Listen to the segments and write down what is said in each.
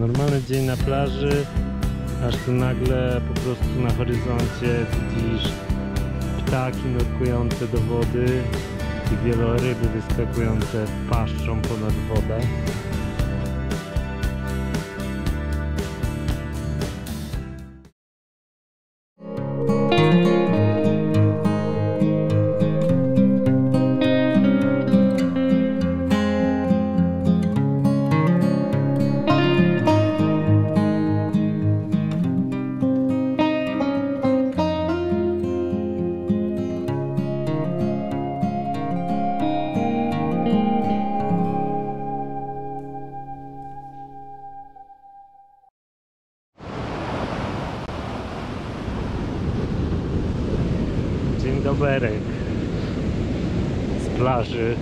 Normalny dzień na plaży, aż tu nagle po prostu na horyzoncie widzisz ptaki nurkujące do wody i wieloryby wyskakujące paszczą ponad wodę. Dzień dobry z plaży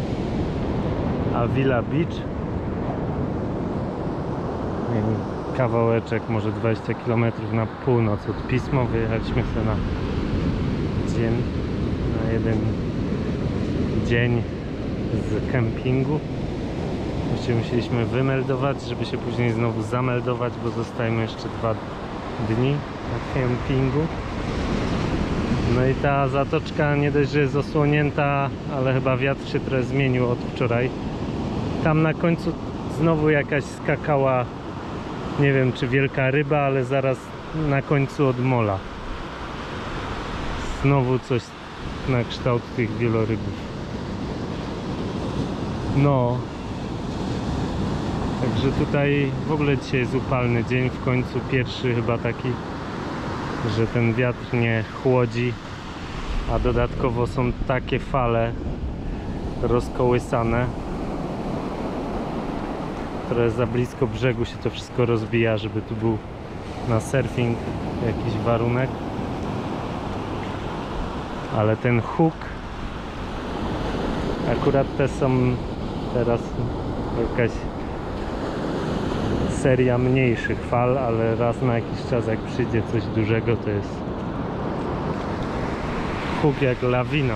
Avila Beach. Kawałeczek, może 20 km na północ od Pismo. Wyjechaliśmy sobie na jeden dzień z kempingu. Jeszcze musieliśmy wymeldować, żeby się później znowu zameldować, bo zostajemy jeszcze 2 dni na kempingu. No i ta zatoczka nie dość, że jest osłonięta, ale chyba wiatr się trochę zmienił od wczoraj. Tam na końcu znowu jakaś skakała, nie wiem czy wielka ryba, ale zaraz na końcu od mola. Znowu coś na kształt tych wielorybów. No. Także tutaj w ogóle dzisiaj jest upalny dzień, w końcu pierwszy chyba taki, że ten wiatr nie chłodzi, a dodatkowo są takie fale rozkołysane. Trochę za blisko brzegu się to wszystko rozbija, żeby tu był na surfing jakiś warunek. Ale ten huk, akurat te są teraz jakaś seria mniejszych fal, ale raz na jakiś czas jak przyjdzie coś dużego, to jest huk jak lawina.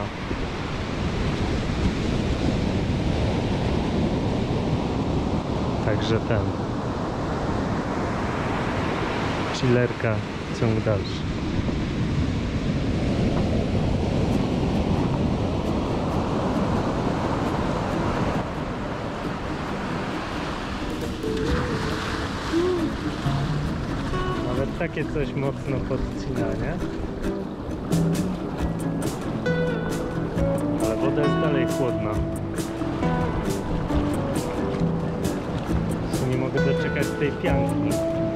Także ten chillerka, ciąg dalszy. Nawet takie coś mocno podcina, nie? Ale woda jest dalej chłodna. Nie mogę doczekać tej pianki.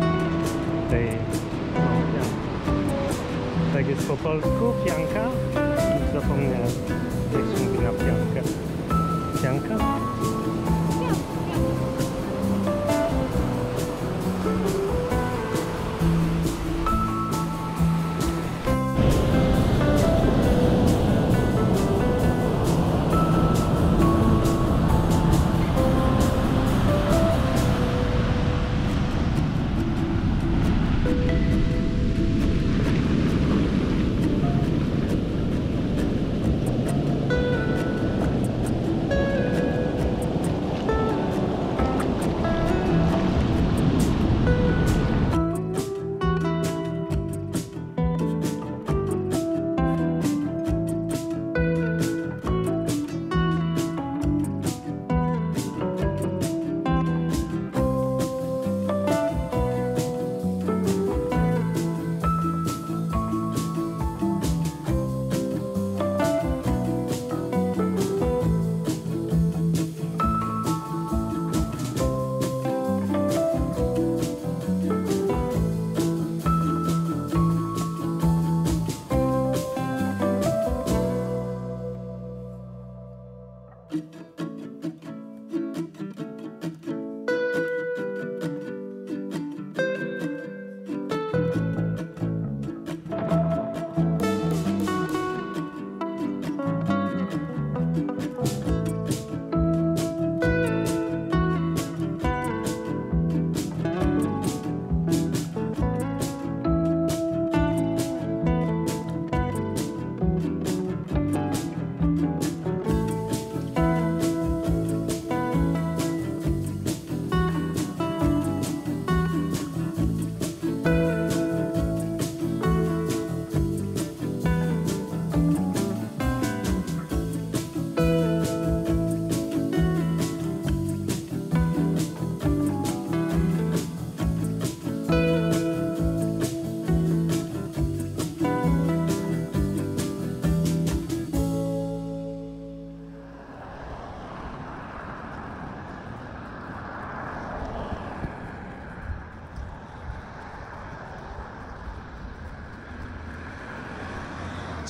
Pianki. Tak jest po polsku? Pianka? Zapomniałem, jak się mówi na piankę. Pianka?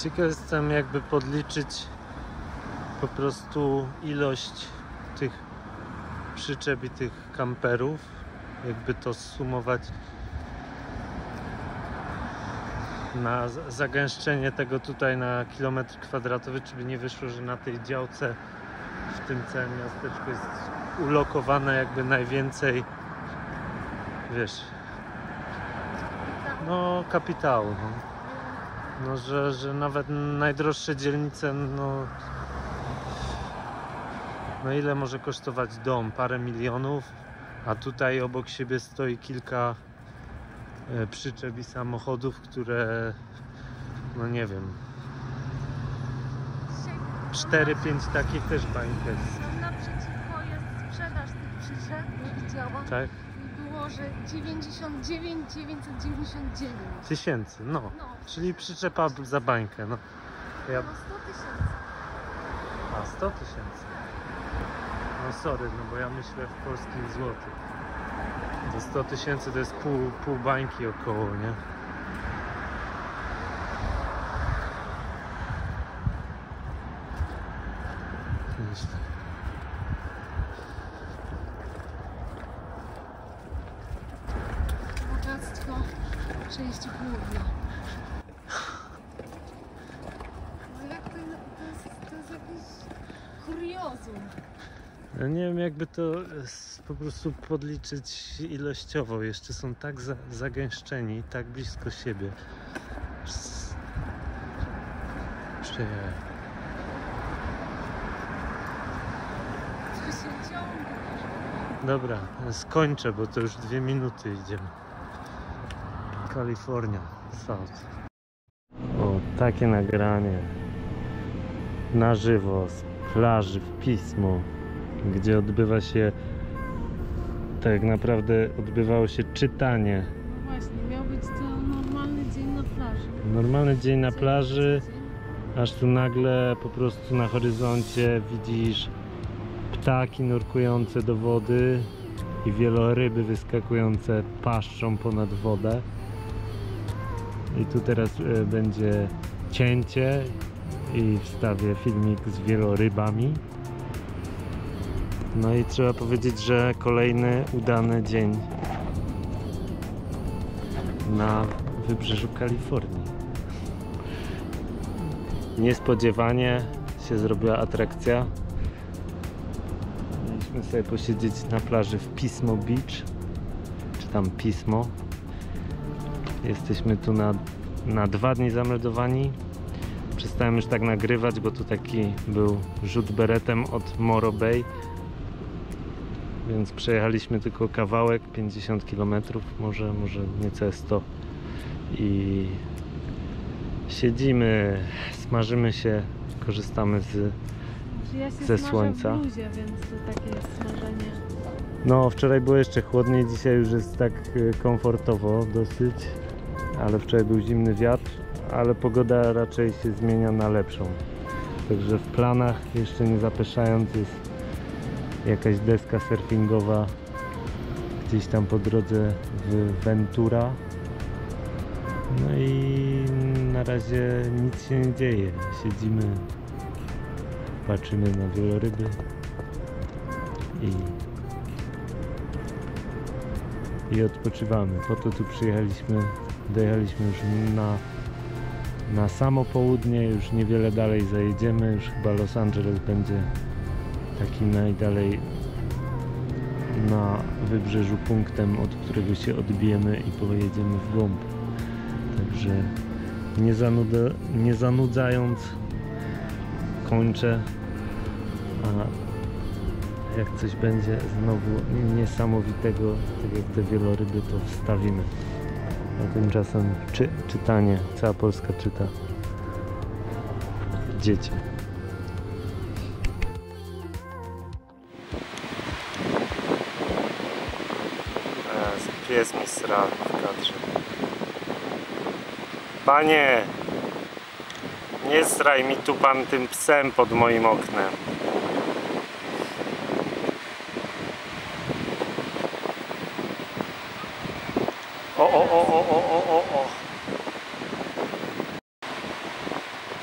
Ciekaw jestem, jakby podliczyć po prostu ilość tych przyczep i tych kamperów, jakby to sumować na zagęszczenie tego tutaj na kilometr kwadratowy, czy by nie wyszło, że na tej działce w tym całym miasteczku jest ulokowane jakby najwięcej, wiesz, no kapitału, no że nawet najdroższe dzielnice, no ile może kosztować dom? Parę milionów, a tutaj obok siebie stoi kilka przyczep i samochodów, które, no nie wiem, 4-5 takich też bańka jest. Naprzeciwko jest sprzedaż tych przyczep, nie widziałam. Tak? I było, że 99 999 Tysięcy, no. Czyli przyczepa za bańkę, no. Ja... No 100 000. A, 100 000. No sorry, no bo ja myślę w polskim złotych. To 100 000 to jest pół bańki około, nie? Bogactwo części południa. Ale jak to jest jakieś kuriozum. Ja nie wiem, jakby to po prostu podliczyć ilościowo. Jeszcze są tak zagęszczeni, tak blisko siebie. Przyjechałem. To się ciągnie. Dobra, skończę, bo to już 2 minuty idziemy. Kalifornia, South. O, takie nagranie na żywo z plaży w Pismo, gdzie odbywa się, tak naprawdę odbywało się czytanie. Właśnie, miał być to normalny dzień na plaży. Normalny dzień na plaży, aż tu nagle po prostu na horyzoncie widzisz ptaki nurkujące do wody i wieloryby wyskakujące paszczą ponad wodę. I tu teraz będzie cięcie i wstawię filmik z wielorybami. No i trzeba powiedzieć, że kolejny udany dzień na wybrzeżu Kalifornii. Niespodziewanie się zrobiła atrakcja. Mieliśmy sobie posiedzieć na plaży w Pismo Beach, czy tam Pismo. Jesteśmy tu na 2 dni zameldowani. Przestałem już tak nagrywać, bo tu taki był rzut beretem od Morro Bay. Więc przejechaliśmy tylko kawałek, 50 km, może niecałe 100. I siedzimy, smażymy się, korzystamy ze słońca. W bluzie, więc to takie jest smażenie. No, wczoraj było jeszcze chłodniej, dzisiaj już jest tak komfortowo dosyć, ale wczoraj był zimny wiatr, ale pogoda raczej się zmienia na lepszą. Także w planach, jeszcze nie zapeszając, jest jakaś deska surfingowa gdzieś tam po drodze w Ventura. No i na razie nic się nie dzieje. Siedzimy, patrzymy na wieloryby i odpoczywamy. Po to tu przyjechaliśmy, dojechaliśmy już na samo południe, już niewiele dalej zajedziemy, już chyba Los Angeles będzie takim najdalej na wybrzeżu punktem, od którego się odbijemy i pojedziemy w głąb. Także nie zanudzając kończę, a jak coś będzie znowu niesamowitego, tak jak te wieloryby, to wstawimy. A tymczasem czytanie, cała Polska czyta. Dzieci. Pies mi sra w kadrze. Panie! Nie sraj mi tu pan tym psem pod moim oknem. O.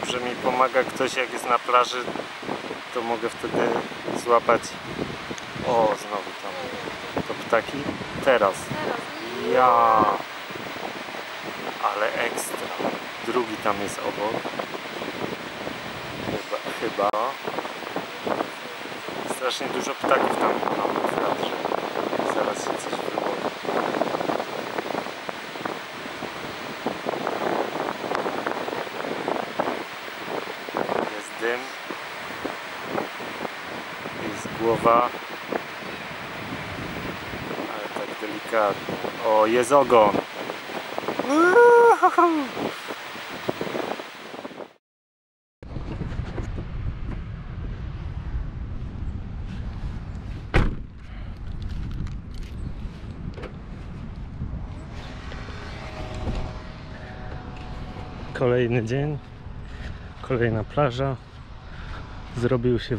dobrze mi pomaga ktoś, jak jest na plaży, to mogę wtedy złapać. O, znowu tam to ptaki. Teraz. Ja. Ale ekstra. Drugi tam jest obok. Chyba. Strasznie dużo ptaków tam mam w kadrze. Zaraz się coś wyłowi. Jest dym. Jest głowa. Ale tak delikatnie. O, jest ogon. Kolejny dzień, kolejna plaża. Zrobił się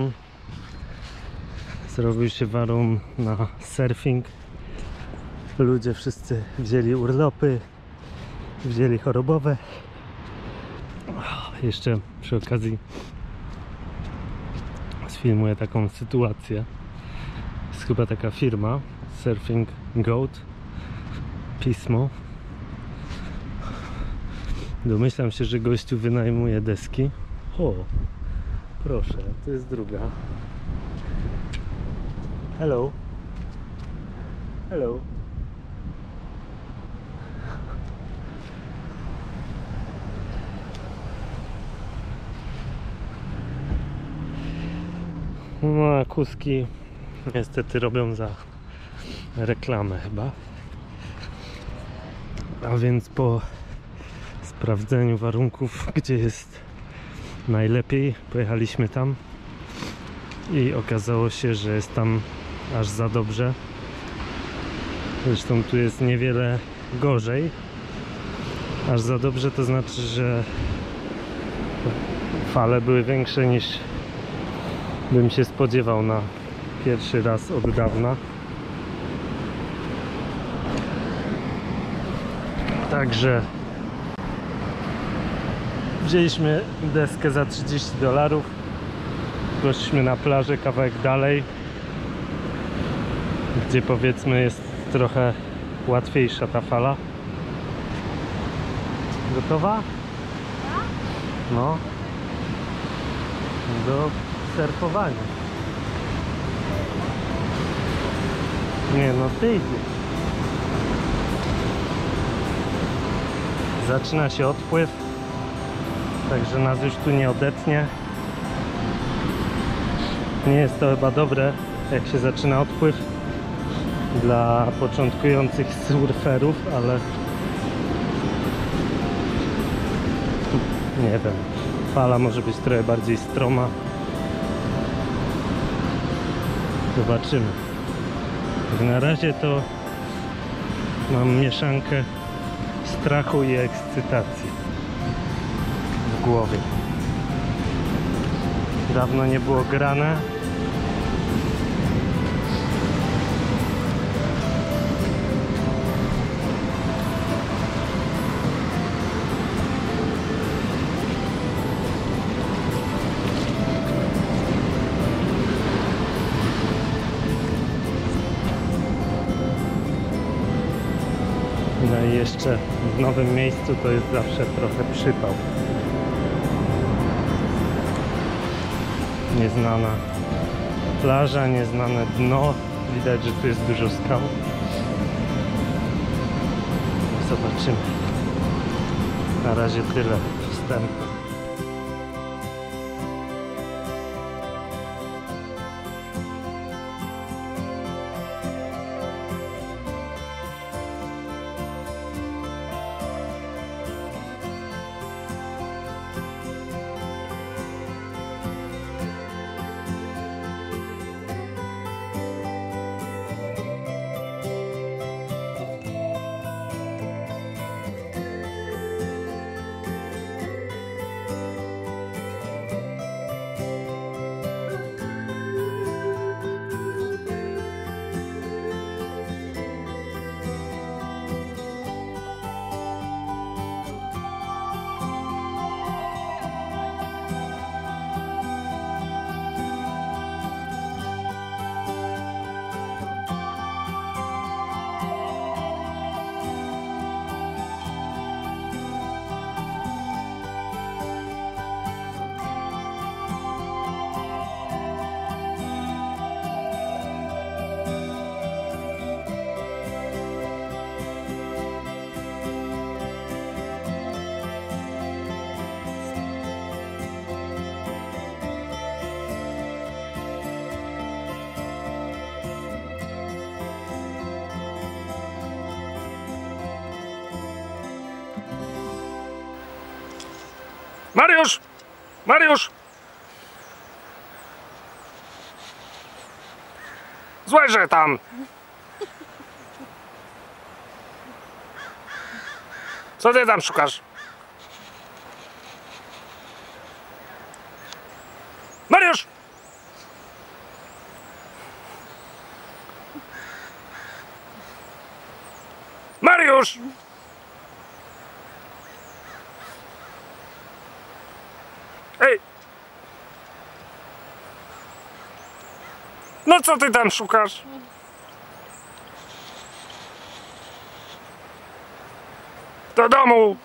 warum na surfing. Ludzie wszyscy wzięli urlopy, wzięli chorobowe. Jeszcze przy okazji sfilmuję taką sytuację. Jest chyba taka firma Surfing Goat Pismo. Domyślam się, że gościu wynajmuje deski. O, proszę, to jest druga. Hello. Hello. No, a kuski niestety robią za reklamę chyba. A więc po sprawdzeniu warunków, gdzie jest najlepiej, pojechaliśmy tam i okazało się, że jest tam aż za dobrze. Zresztą tu jest niewiele gorzej. Aż za dobrze to znaczy, że fale były większe niż bym się spodziewał na pierwszy raz od dawna. Także wzięliśmy deskę za $30. Poszliśmy na plażę kawałek dalej, gdzie powiedzmy jest trochę łatwiejsza ta fala. Gotowa? No. Do surfowania. Nie no, ty idziesz. Zaczyna się odpływ, także nas już tu nie odetnie. Nie jest to chyba dobre, jak się zaczyna odpływ dla początkujących surferów, ale nie wiem, fala może być trochę bardziej stroma. Zobaczymy. Na razie to mam mieszankę strachu i ekscytacji w głowie. Dawno nie było grane. No i jeszcze w nowym miejscu to jest zawsze trochę przypał. Nieznana plaża, nieznane dno. Widać, że tu jest dużo skał. Zobaczymy. Na razie tyle wstępu. Mariusz! Mariusz! Złeże tam! Co ty tam szukasz? Mariusz! Mariusz! Ej! No co ty tam szukasz? Do domu!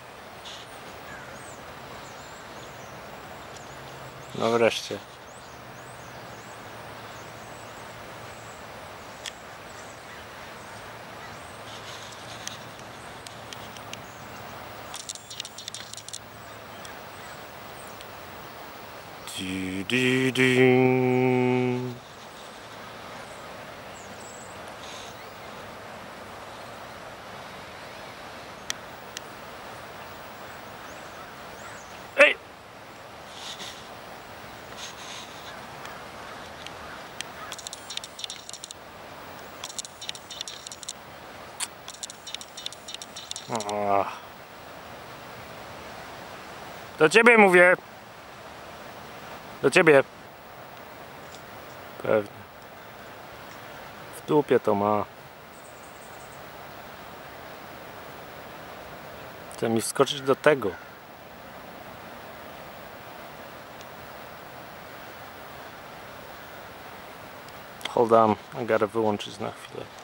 No wreszcie. Di, di, di. Ej! O. Do ciebie mówię. Do ciebie. Pewnie. W dupie to ma. Chce mi wskoczyć do tego. Hold on, I gotta wyłączyć na chwilę.